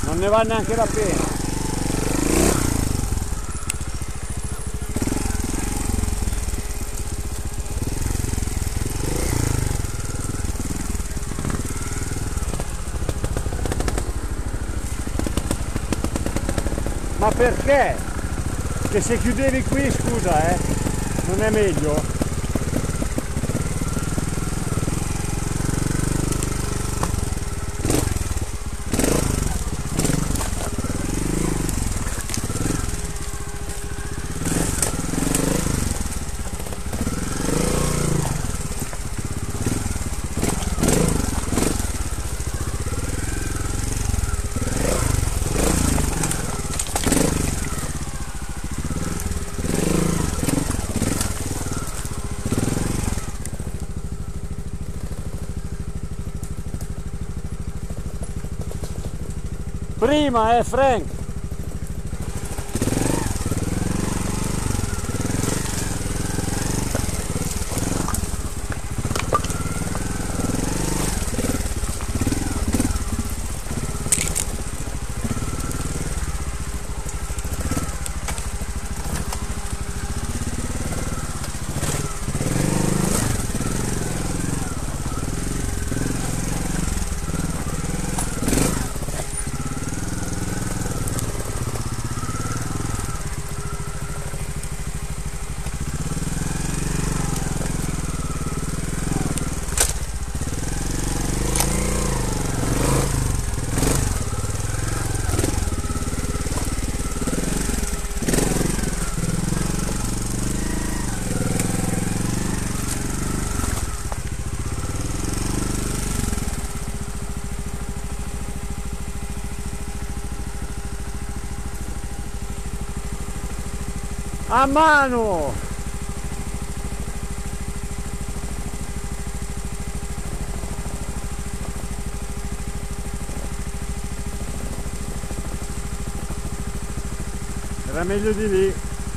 non ne vale neanche la pena. Ma perché? Che se chiudevi qui, scusa, non è meglio? Prima, Frank! A mano! Era meglio di lì.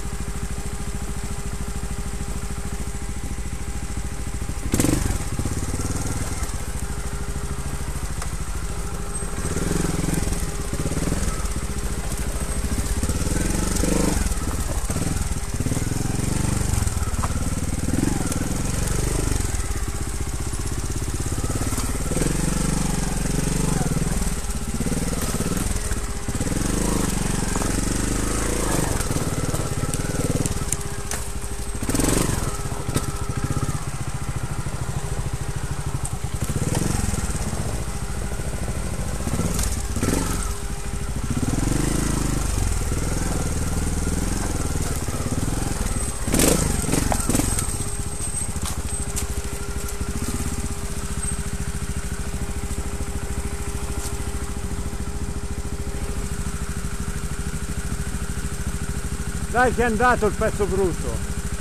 Dai che è andato il pezzo brutto.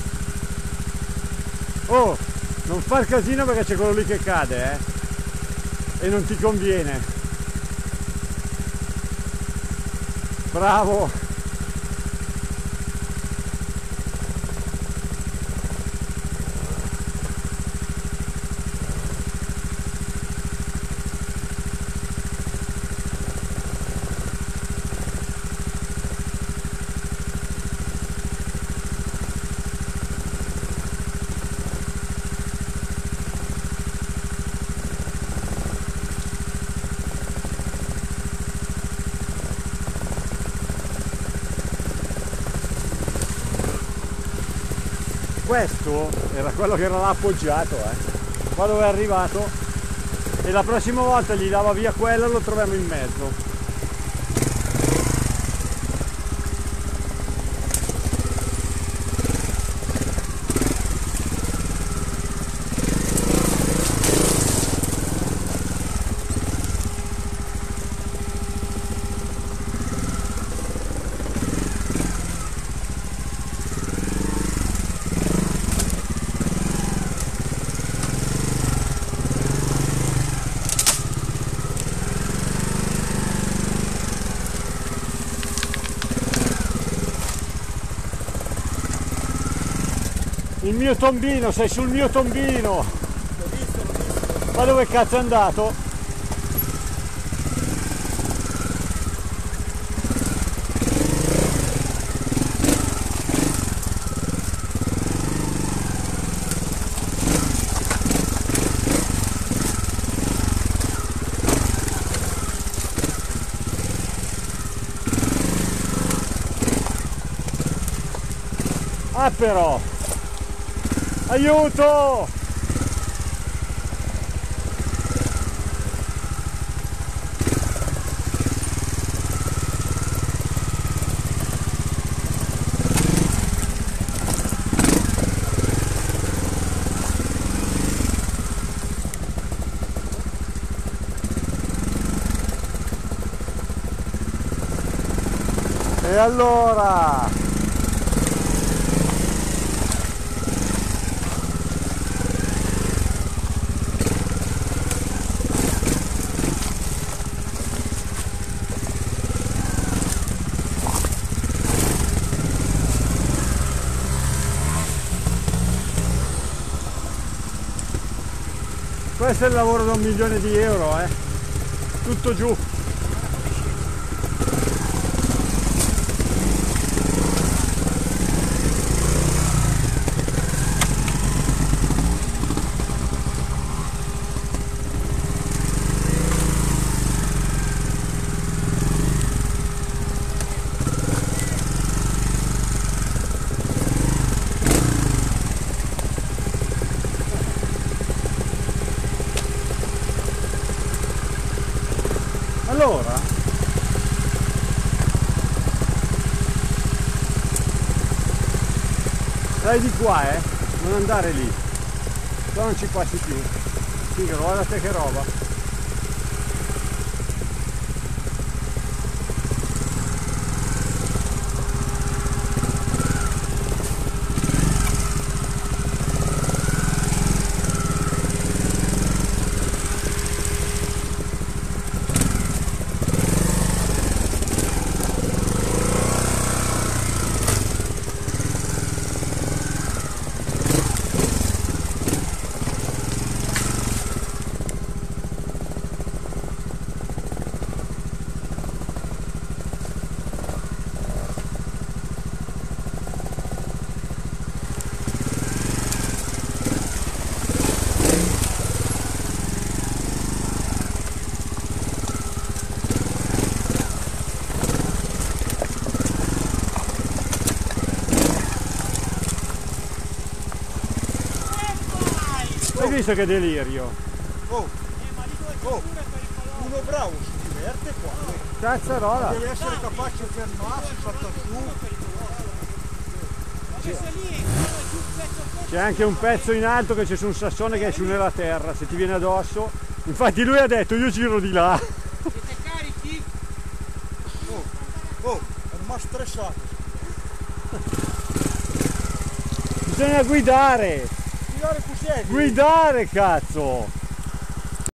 Oh, non far casino perché c'è quello lì che cade, e non ti conviene. Bravo. Questo era quello che era là appoggiato, qua dove è arrivato, e la prossima volta gli dava via quello e lo troviamo in mezzo. Il mio tombino, sei sul mio tombino! L'ho visto. Ma dove cazzo è andato? Ah però! Aiuto! E allora? Questo è il lavoro da 1 milione di euro, tutto giù. Allora, dai di qua, non andare lì, se no non ci passi più. Figa, guarda te che roba. Hai visto che delirio? Oh, uno bravo si diverte qua. Cazzarola! Deve essere capace di fermarsi, salta su. C'è anche un pezzo in alto che c'è su un sassone che è su nella terra, se ti viene addosso. Infatti lui ha detto io giro di là. Siete carichi? Oh, è rimasto stressato. Bisogna guidare! Guidare cos'è? Guidare, cazzo!